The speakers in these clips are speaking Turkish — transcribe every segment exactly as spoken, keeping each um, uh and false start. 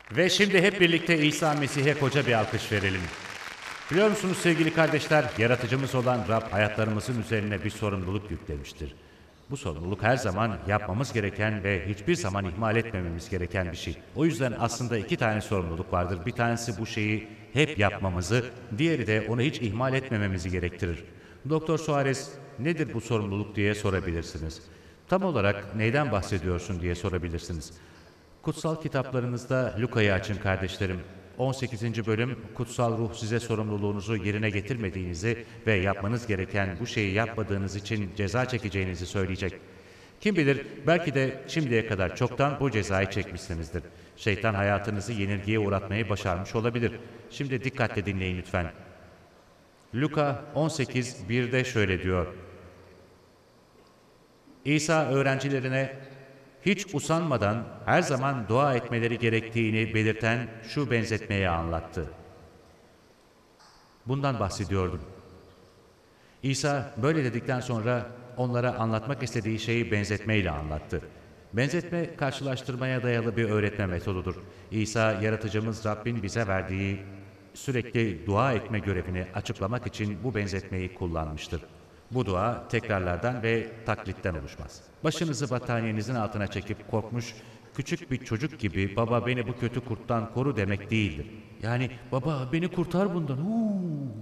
Ve şimdi hep birlikte İsa Mesih'e koca bir alkış verelim. Biliyor musunuz sevgili kardeşler, yaratıcımız olan Rab hayatlarımızın üzerine bir sorumluluk yüklemiştir. Bu sorumluluk her zaman yapmamız gereken ve hiçbir zaman ihmal etmememiz gereken bir şey. O yüzden aslında iki tane sorumluluk vardır. Bir tanesi bu şeyi hep yapmamızı, diğeri de onu hiç ihmal etmememizi gerektirir. Doktor Suarez, nedir bu sorumluluk diye sorabilirsiniz. Tam olarak neyden bahsediyorsun diye sorabilirsiniz. Kutsal kitaplarınızda Luka'yı açın kardeşlerim. on sekizinci bölüm, kutsal ruh size sorumluluğunuzu yerine getirmediğinizi ve yapmanız gereken bu şeyi yapmadığınız için ceza çekeceğinizi söyleyecek. Kim bilir, belki de şimdiye kadar çoktan bu cezayı çekmişsinizdir. Şeytan hayatınızı yenilgiye uğratmayı başarmış olabilir. Şimdi dikkatle dinleyin lütfen. Luka on sekiz birde şöyle diyor. İsa öğrencilerine hiç usanmadan her zaman dua etmeleri gerektiğini belirten şu benzetmeyi anlattı. Bundan bahsediyordum. İsa böyle dedikten sonra onlara anlatmak istediği şeyi benzetmeyle anlattı. Benzetme, karşılaştırmaya dayalı bir öğretme metodudur. İsa, yaratıcımız Rabbin bize verdiği sürekli dua etme görevini açıklamak için bu benzetmeyi kullanmıştır. Bu dua tekrarlardan ve taklitten oluşmaz. Başınızı battaniyenizin altına çekip korkmuş, küçük bir çocuk gibi baba beni bu kötü kurttan koru demek değildir. Yani baba beni kurtar bundan. Huu.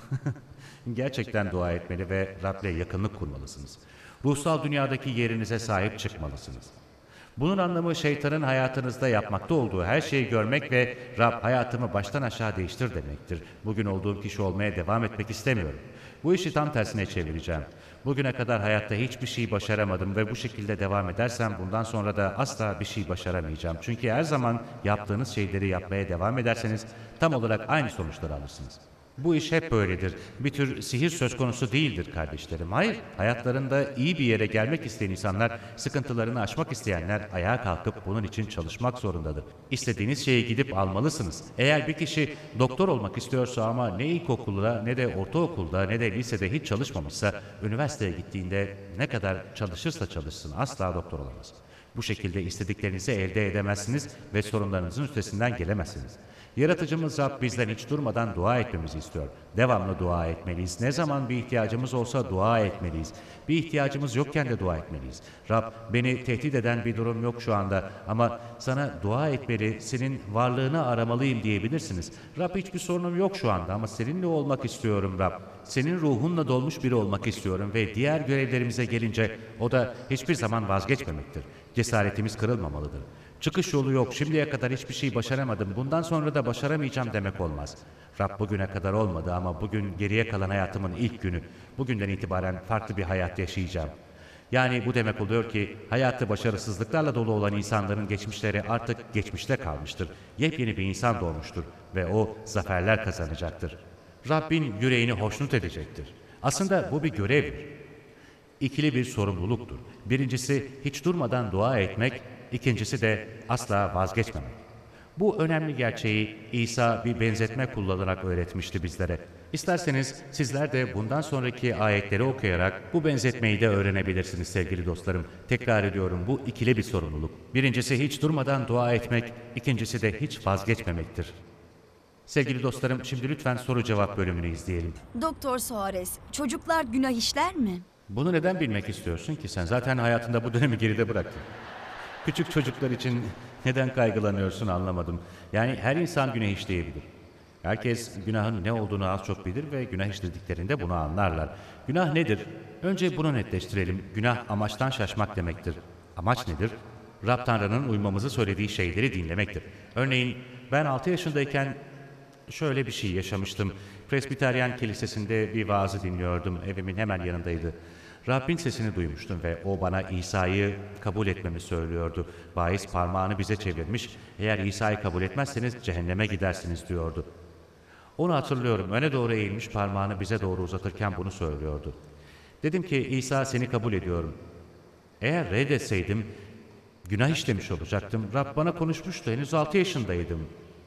Gerçekten dua etmeli ve Rab'le yakınlık kurmalısınız. Ruhsal dünyadaki yerinize sahip çıkmalısınız. Bunun anlamı şeytanın hayatınızda yapmakta olduğu her şeyi görmek ve Rab hayatımı baştan aşağı değiştir demektir. Bugün olduğum kişi olmaya devam etmek istemiyorum. Bu işi tam tersine çevireceğim. Bugüne kadar hayatta hiçbir şey başaramadım ve bu şekilde devam edersem bundan sonra da asla bir şey başaramayacağım. Çünkü her zaman yaptığınız şeyleri yapmaya devam ederseniz tam olarak aynı sonuçları alırsınız. Bu iş hep böyledir. Bir tür sihir söz konusu değildir kardeşlerim. Hayır, hayatlarında iyi bir yere gelmek isteyen insanlar, sıkıntılarını aşmak isteyenler ayağa kalkıp bunun için çalışmak zorundadır. İstediğiniz şeyi gidip almalısınız. Eğer bir kişi doktor olmak istiyorsa ama ne ilkokulda ne de ortaokulda ne de lisede hiç çalışmamışsa, üniversiteye gittiğinde ne kadar çalışırsa çalışsın asla doktor olamaz. Bu şekilde istediklerinizi elde edemezsiniz ve sorunlarınızın üstesinden gelemezsiniz. Yaratıcımız Rab bizden hiç durmadan dua etmemizi istiyor. Devamlı dua etmeliyiz. Ne zaman bir ihtiyacımız olsa dua etmeliyiz. Bir ihtiyacımız yokken de dua etmeliyiz. Rab beni tehdit eden bir durum yok şu anda ama sana dua etmeli, senin varlığını aramalıyım diyebilirsiniz. Rab hiçbir sorunum yok şu anda ama seninle olmak istiyorum Rab. Senin ruhunla dolmuş biri olmak istiyorum ve diğer görevlerimize gelince o da hiçbir zaman vazgeçmemektir. Cesaretimiz kırılmamalıdır. Çıkış yolu yok, şimdiye kadar hiçbir şey başaramadım, bundan sonra da başaramayacağım demek olmaz. Rab bugüne kadar olmadı ama bugün geriye kalan hayatımın ilk günü. Bugünden itibaren farklı bir hayat yaşayacağım. Yani bu demek oluyor ki hayatı başarısızlıklarla dolu olan insanların geçmişleri artık geçmişte kalmıştır. Yepyeni bir insan doğmuştur ve o zaferler kazanacaktır. Rabbin yüreğini hoşnut edecektir. Aslında bu bir görevdir. İkili bir sorumluluktur. Birincisi hiç durmadan dua etmek, İkincisi de asla vazgeçmemek. Bu önemli gerçeği İsa bir benzetme kullanarak öğretmişti bizlere. İsterseniz sizler de bundan sonraki ayetleri okuyarak bu benzetmeyi de öğrenebilirsiniz sevgili dostlarım. Tekrar ediyorum, bu ikili bir sorumluluk. Birincisi hiç durmadan dua etmek, ikincisi de hiç vazgeçmemektir. Sevgili dostlarım, şimdi lütfen soru cevap bölümünü izleyelim. Doktor Suarez, çocuklar günah işler mi? Bunu neden bilmek istiyorsun ki? Sen zaten hayatında bu dönemi geride bıraktın. Küçük çocuklar için neden kaygılanıyorsun anlamadım. Yani her insan günah işleyebilir. Herkes günahın ne olduğunu az çok bilir ve günah işlediklerinde bunu anlarlar. Günah nedir? Önce bunu netleştirelim. Günah amaçtan şaşmak demektir. Amaç nedir? Rab Tanrı'nın uymamızı söylediği şeyleri dinlemektir. Örneğin ben altı yaşındayken şöyle bir şey yaşamıştım. Presbiteryan Kilisesi'nde bir vaazı dinliyordum. Evimin hemen yanındaydı. Rabbin sesini duymuştum ve o bana İsa'yı kabul etmemi söylüyordu. Vaiz parmağını bize çevirmiş, eğer İsa'yı kabul etmezseniz cehenneme gidersiniz diyordu. Onu hatırlıyorum, öne doğru eğilmiş parmağını bize doğru uzatırken bunu söylüyordu. Dedim ki İsa seni kabul ediyorum. Eğer reddetseydim günah işlemiş olacaktım. Rab bana konuşmuştu, henüz altı yaşındaydım.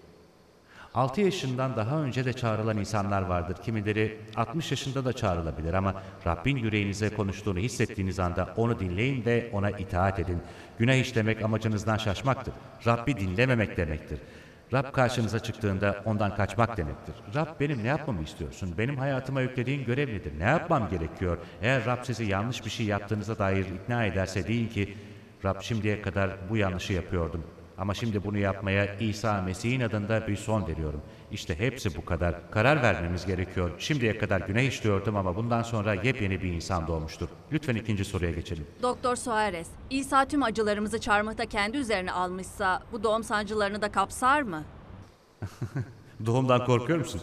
altı yaşından daha önce de çağrılan insanlar vardır. Kimileri altmış yaşında da çağrılabilir ama Rabbin yüreğinize konuştuğunu hissettiğiniz anda onu dinleyin ve ona itaat edin. Günah işlemek amacınızdan şaşmaktır. Rabbi dinlememek demektir. Rab karşınıza çıktığında ondan kaçmak demektir. Rab benim ne yapmamı istiyorsun? Benim hayatıma yüklediğin görev nedir? Ne yapmam gerekiyor? Eğer Rab sizi yanlış bir şey yaptığınıza dair ikna ederse deyin ki, Rab şimdiye kadar bu yanlışı yapıyordum. Ama şimdi bunu yapmaya İsa Mesih'in adında bir son veriyorum. İşte hepsi bu kadar. Karar vermemiz gerekiyor. Şimdiye kadar günah işliyordum ama bundan sonra yepyeni bir insan doğmuştur. Lütfen ikinci soruya geçelim. Doktor Suarez, İsa tüm acılarımızı çarmıhta kendi üzerine almışsa bu doğum sancılarını da kapsar mı? Doğumdan korkuyor musun?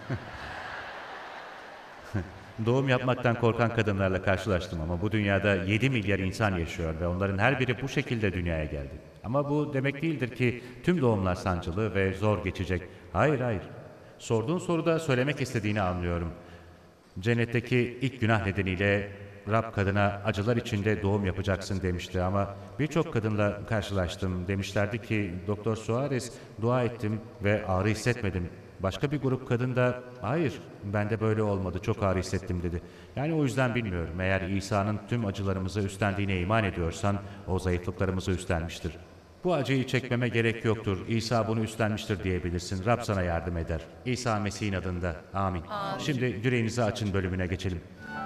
Doğum yapmaktan korkan kadınlarla karşılaştım ama bu dünyada yedi milyar insan yaşıyor ve onların her biri bu şekilde dünyaya geldi. Ama bu demek değildir ki tüm doğumlar sancılı ve zor geçecek. Hayır, hayır. Sorduğun soruda söylemek istediğini anlıyorum. Cennetteki ilk günah nedeniyle Rab kadına acılar içinde doğum yapacaksın demişti ama birçok kadınla karşılaştım. Demişlerdi ki Doktor Suarez dua ettim ve ağrı hissetmedim. Başka bir grup kadın da hayır ben de böyle olmadı çok ağrı hissettim dedi. Yani o yüzden bilmiyorum eğer İsa'nın tüm acılarımızı üstlendiğine iman ediyorsan o zayıflıklarımızı üstlenmiştir. Bu acıyı çekmeme gerek yoktur. İsa bunu üstlenmiştir diyebilirsin. Rab sana yardım eder. İsa Mesih'in adında. Amin. Amin. Şimdi yüreğinizi açın bölümüne geçelim.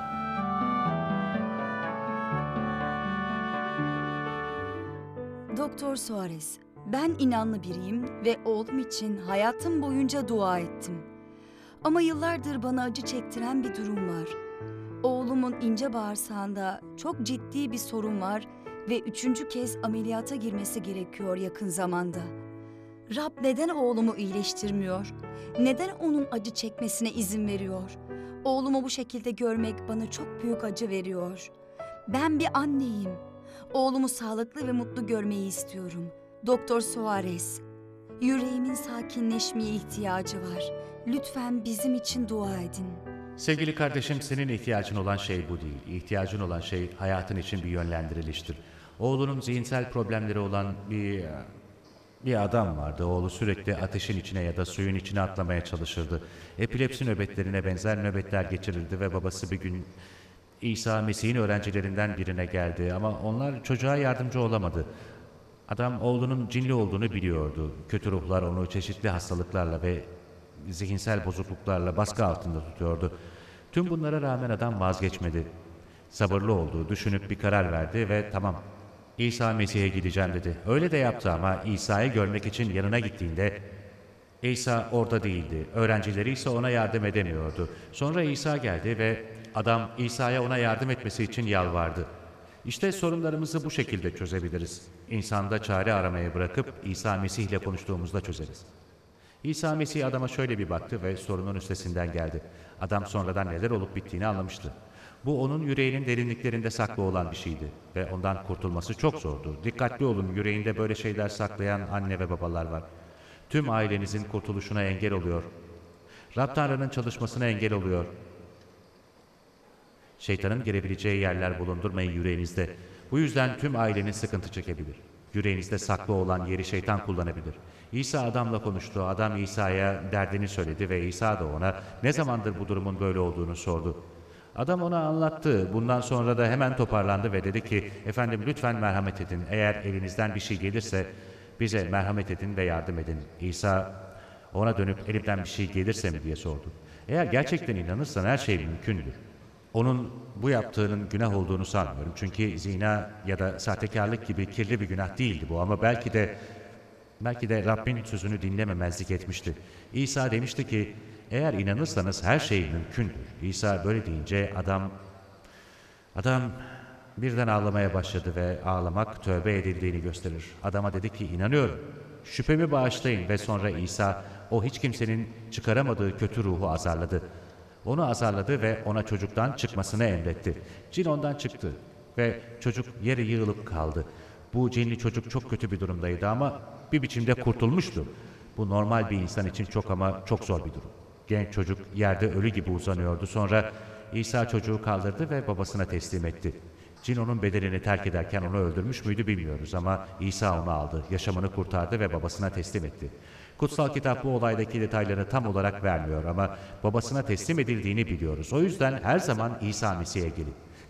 Doktor Suarez, ben inanlı biriyim ve oğlum için hayatım boyunca dua ettim. Ama yıllardır bana acı çektiren bir durum var. Oğlumun ince bağırsağında çok ciddi bir sorun var ve üçüncü kez ameliyata girmesi gerekiyor yakın zamanda. Rab neden oğlumu iyileştirmiyor? Neden onun acı çekmesine izin veriyor? Oğlumu bu şekilde görmek bana çok büyük acı veriyor. Ben bir anneyim. Oğlumu sağlıklı ve mutlu görmeyi istiyorum. Doktor Suarez, yüreğimin sakinleşmeye ihtiyacı var. Lütfen bizim için dua edin. Sevgili kardeşim, senin ihtiyacın olan şey bu değil. İhtiyacın olan şey hayatın için bir yönlendiriliştir. Oğlunun zihinsel problemleri olan bir bir adam vardı. Oğlu sürekli ateşin içine ya da suyun içine atlamaya çalışırdı. Epilepsi nöbetlerine benzer nöbetler geçirirdi ve babası bir gün İsa Mesih'in öğrencilerinden birine geldi ama onlar çocuğa yardımcı olamadı. Adam oğlunun cinli olduğunu biliyordu. Kötü ruhlar onu çeşitli hastalıklarla ve zihinsel bozukluklarla baskı altında tutuyordu. Tüm bunlara rağmen adam vazgeçmedi. Sabırlı olduğu düşünüp bir karar verdi ve tamam İsa Mesih'e gideceğim dedi. Öyle de yaptı ama İsa'yı görmek için yanına gittiğinde İsa orada değildi. Öğrencileri ise ona yardım edemiyordu. Sonra İsa geldi ve adam İsa'ya ona yardım etmesi için yalvardı. İşte sorunlarımızı bu şekilde çözebiliriz. İnsanda çare aramayı bırakıp İsa Mesih ile konuştuğumuzda çözeriz. İsa Mesih adama şöyle bir baktı ve sorunun üstesinden geldi. Adam sonradan neler olup bittiğini anlamıştı. Bu onun yüreğinin derinliklerinde saklı olan bir şeydi ve ondan kurtulması çok zordu. Dikkatli olun, yüreğinde böyle şeyler saklayan anne ve babalar var. Tüm ailenizin kurtuluşuna engel oluyor. Rab Tanrı'nın çalışmasına engel oluyor. Şeytanın girebileceği yerler bulundurmayın yüreğinizde. Bu yüzden tüm ailenin sıkıntı çekebilir. Yüreğinizde saklı olan yeri şeytan kullanabilir. İsa adamla konuştu. Adam İsa'ya derdini söyledi ve İsa da ona ne zamandır bu durumun böyle olduğunu sordu. Adam ona anlattı. Bundan sonra da hemen toparlandı ve dedi ki, efendim lütfen merhamet edin. Eğer elinizden bir şey gelirse bize merhamet edin ve yardım edin. İsa ona dönüp elimden bir şey gelirse mi diye sordu. Eğer gerçekten inanırsan her şey mümkündür. Onun bu yaptığının günah olduğunu sanmıyorum. Çünkü zina ya da sahtekarlık gibi kirli bir günah değildi bu ama belki de belki de Rabbin sözünü dinlememezlik etmişti. İsa demişti ki, eğer inanırsanız her şey mümkündür. İsa böyle deyince adam adam birden ağlamaya başladı ve ağlamak tövbe edildiğini gösterir. Adama dedi ki, inanıyorum. Şüphemi bağışlayın ve sonra İsa o hiç kimsenin çıkaramadığı kötü ruhu azarladı. Onu azarladı ve ona çocuktan çıkmasını emretti. Cin ondan çıktı ve çocuk yere yığılıp kaldı. Bu cinli çocuk çok kötü bir durumdaydı ama bir biçimde kurtulmuştu. Bu normal bir insan için çok ama çok zor bir durum. Genç çocuk yerde ölü gibi uzanıyordu. Sonra İsa çocuğu kaldırdı ve babasına teslim etti. Cin onun bedenini terk ederken onu öldürmüş müydü bilmiyoruz ama İsa onu aldı, yaşamını kurtardı ve babasına teslim etti. Kutsal kitap bu olaydaki detayları tam olarak vermiyor ama babasına teslim edildiğini biliyoruz. O yüzden her zaman İsa Mesih'e gelin.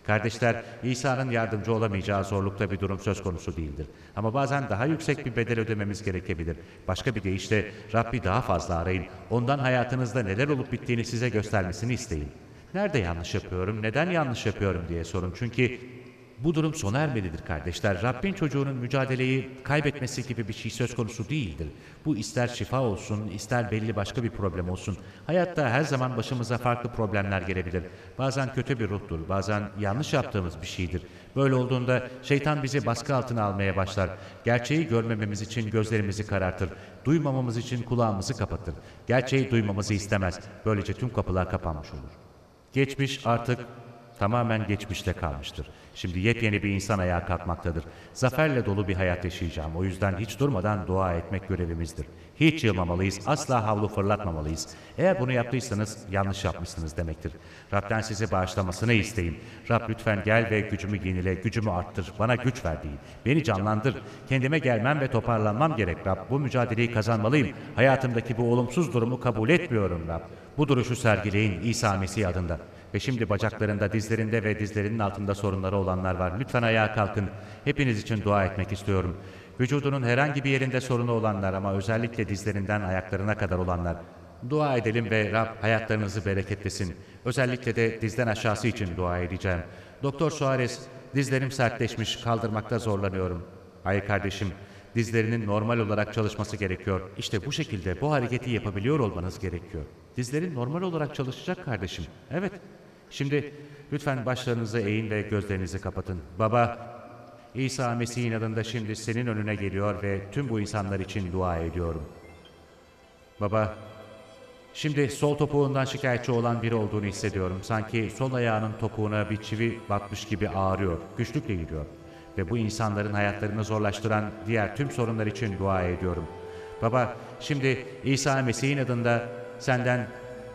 Kardeşler, İsa'nın yardımcı olamayacağı zorlukta bir durum söz konusu değildir. Ama bazen daha yüksek bir bedel ödememiz gerekebilir. Başka bir deyişle Rabbi daha fazla arayın. Ondan hayatınızda neler olup bittiğini size göstermesini isteyin. Nerede yanlış yapıyorum, neden yanlış yapıyorum diye sorun. Çünkü bu durum sona ermelidir kardeşler. Rabbin çocuğunun mücadeleyi kaybetmesi gibi bir şey söz konusu değildir. Bu ister şifa olsun, ister belli başka bir problem olsun. Hayatta her zaman başımıza farklı problemler gelebilir. Bazen kötü bir ruhtur, bazen yanlış yaptığımız bir şeydir. Böyle olduğunda şeytan bizi baskı altına almaya başlar. Gerçeği görmememiz için gözlerimizi karartır. Duymamamız için kulağımızı kapatır. Gerçeği duymamızı istemez. Böylece tüm kapılar kapanmış olur. Geçmiş artık tamamen geçmişte kalmıştır. Şimdi yepyeni bir insan ayağa kalkmaktadır. Zaferle dolu bir hayat yaşayacağım. O yüzden hiç durmadan dua etmek görevimizdir. Hiç yılmamalıyız, asla havlu fırlatmamalıyız. Eğer bunu yaptıysanız yanlış yapmışsınız demektir. Rab'den sizi bağışlamasını isteyin. Rab lütfen gel ve gücümü yenile, gücümü arttır, bana güç ver deyin. Beni canlandır, kendime gelmem ve toparlanmam gerek Rab. Bu mücadeleyi kazanmalıyım. Hayatımdaki bu olumsuz durumu kabul etmiyorum Rab. Bu duruşu sergileyin İsa Mesih adında. Ve şimdi bacaklarında, dizlerinde ve dizlerinin altında sorunları olanlar var. Lütfen ayağa kalkın. Hepiniz için dua etmek istiyorum. Vücudunun herhangi bir yerinde sorunu olanlar ama özellikle dizlerinden ayaklarına kadar olanlar. Dua edelim ve Rab hayatlarınızı bereketlesin. Özellikle de dizden aşağısı için dua edeceğim. Doktor Suarez, dizlerim sertleşmiş, kaldırmakta zorlanıyorum. Hayır kardeşim, dizlerinin normal olarak çalışması gerekiyor. İşte bu şekilde bu hareketi yapabiliyor olmanız gerekiyor. Dizlerin normal olarak çalışacak kardeşim. Evet. Şimdi lütfen başlarınızı eğin ve gözlerinizi kapatın. Baba, İsa Mesih'in adında şimdi senin önüne geliyor ve tüm bu insanlar için dua ediyorum. Baba, şimdi sol topuğundan şikayetçi olan biri olduğunu hissediyorum. Sanki sol ayağının topuğuna bir çivi batmış gibi ağrıyor, güçlükle giriyor. Ve bu insanların hayatlarını zorlaştıran diğer tüm sorunlar için dua ediyorum. Baba, şimdi İsa Mesih'in adında senden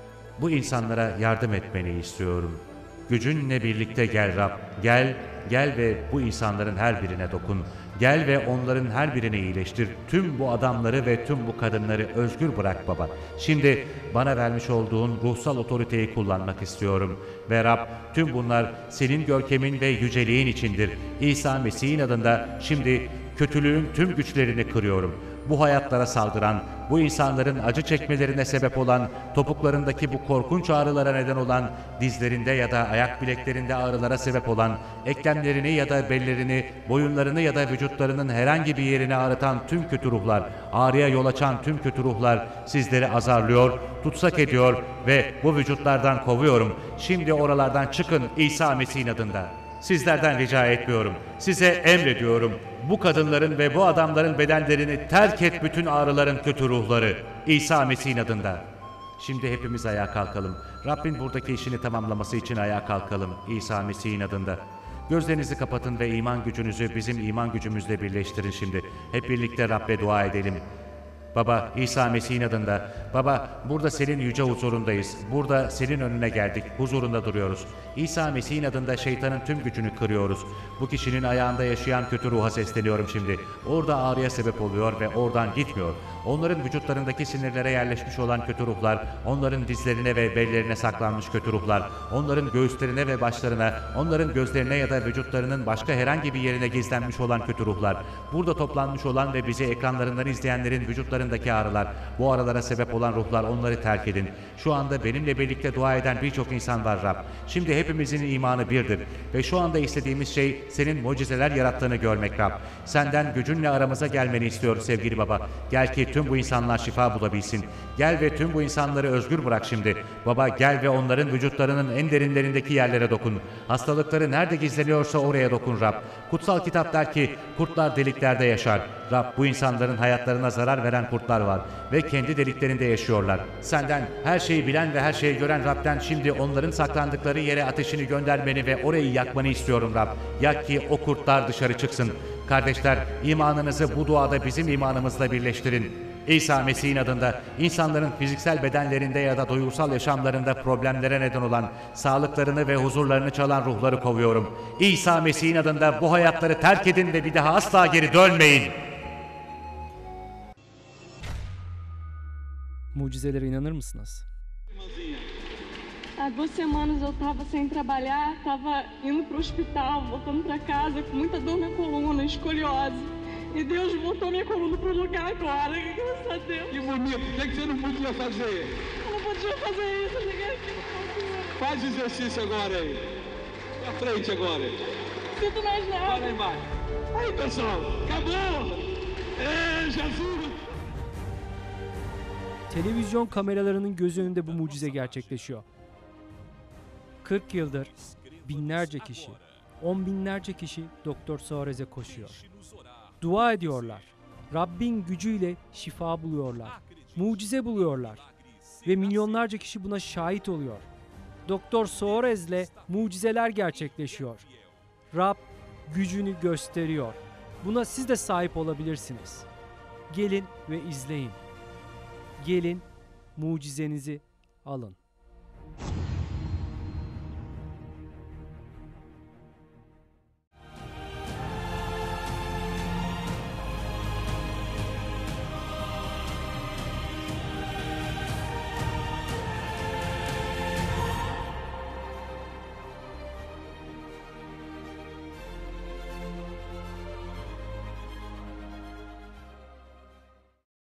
bu insanlara yardım etmeni istiyorum. Gücünle birlikte gel Rab, gel, gel ve bu insanların her birine dokun. Gel ve onların her birini iyileştir. Tüm bu adamları ve tüm bu kadınları özgür bırak baba. Şimdi bana vermiş olduğun ruhsal otoriteyi kullanmak istiyorum. Ve Rab, tüm bunlar senin görkemin ve yüceliğin içindir. İsa Mesih'in adında şimdi kötülüğün tüm güçlerini kırıyorum. Bu hayatlara saldıran, bu insanların acı çekmelerine sebep olan, topuklarındaki bu korkunç ağrılara neden olan, dizlerinde ya da ayak bileklerinde ağrılara sebep olan, eklemlerini ya da bellerini, boyunlarını ya da vücutlarının herhangi bir yerini ağrıtan tüm kötü ruhlar, ağrıya yol açan tüm kötü ruhlar sizleri azarlıyor, tutsak ediyor ve bu vücutlardan kovuyorum. Şimdi oralardan çıkın İsa Mesih'in adında. Sizlerden rica etmiyorum. Size emrediyorum. Bu kadınların ve bu adamların bedenlerini terk et bütün ağrıların kötü ruhları. İsa Mesih'in adında. Şimdi hepimiz ayağa kalkalım. Rabbin buradaki işini tamamlaması için ayağa kalkalım. İsa Mesih'in adında. Gözlerinizi kapatın ve iman gücünüzü bizim iman gücümüzle birleştirin şimdi. Hep birlikte Rabbe dua edelim. Baba, İsa Mesih'in adında. Baba, burada senin yüce huzurundayız. Burada senin önüne geldik. Huzurunda duruyoruz. İsa Mesih'in adında şeytanın tüm gücünü kırıyoruz. Bu kişinin ayağında yaşayan kötü ruha sesleniyorum şimdi. Orada ağrıya sebep oluyor ve oradan gitmiyor. Onların vücutlarındaki sinirlere yerleşmiş olan kötü ruhlar, onların dizlerine ve bellerine saklanmış kötü ruhlar, onların göğüslerine ve başlarına, onların gözlerine ya da vücutlarının başka herhangi bir yerine gizlenmiş olan kötü ruhlar, burada toplanmış olan ve bizi ekranlarından izleyenlerin vücutlarındaki ağrılar, bu aralara sebep olan ruhlar, onları terk edin. Şu anda benimle birlikte dua eden birçok insan var Rab. Şimdi hepimizin imanı birdir ve şu anda istediğimiz şey senin mucizeler yarattığını görmek Rab. Senden gücünle aramıza gelmeni istiyoruz sevgili Baba. Gel ki tüm bu insanlar şifa bulabilsin. Gel ve tüm bu insanları özgür bırak şimdi. Baba gel ve onların vücutlarının en derinlerindeki yerlere dokun. Hastalıkları nerede gizleniyorsa oraya dokun Rab. Kutsal kitap der ki kurtlar deliklerde yaşar. Rab bu insanların hayatlarına zarar veren kurtlar var ve kendi deliklerinde yaşıyorlar. Senden her şeyi bilen ve her şeyi gören Rab'den şimdi onların saklandıkları yere ateşini göndermeni ve orayı yakmanı istiyorum Rab. Yak ki o kurtlar dışarı çıksın. Kardeşler imanınızı bu duada bizim imanımızla birleştirin. İsa Mesih'in adında insanların fiziksel bedenlerinde ya da duygusal yaşamlarında problemlere neden olan, sağlıklarını ve huzurlarını çalan ruhları kovuyorum. İsa Mesih'in adında bu hayatları terk edin ve bir daha asla geri dönmeyin. Mucizelere inanır mısınız? Há duas semanas eu estava sem trabalhar, estava indo para o hospital, voltando para casa com muita dor na coluna, escoliose. E Deus voltou minha coluna para o lugar agora, graças a Deus. Que bonito, o que, é que você não podia fazer? Eu não podia fazer isso, eu cheguei aqui. Faz exercício agora aí. Pra frente agora. Sinto mais Vai nada. lá embaixo. Aí, pessoal, acabou! Ey Jesus! Televizyon kameralarının göz önünde bu mucize gerçekleşiyor. kırk yıldır binlerce kişi, on binlerce kişi Doktor Suarez'e koşuyor. Dua ediyorlar. Rabbin gücüyle şifa buluyorlar. Mucize buluyorlar. Ve milyonlarca kişi buna şahit oluyor. Doktor Suarez'le mucizeler gerçekleşiyor. Rab gücünü gösteriyor. Buna siz de sahip olabilirsiniz. Gelin ve izleyin. Gelin mucizenizi alın.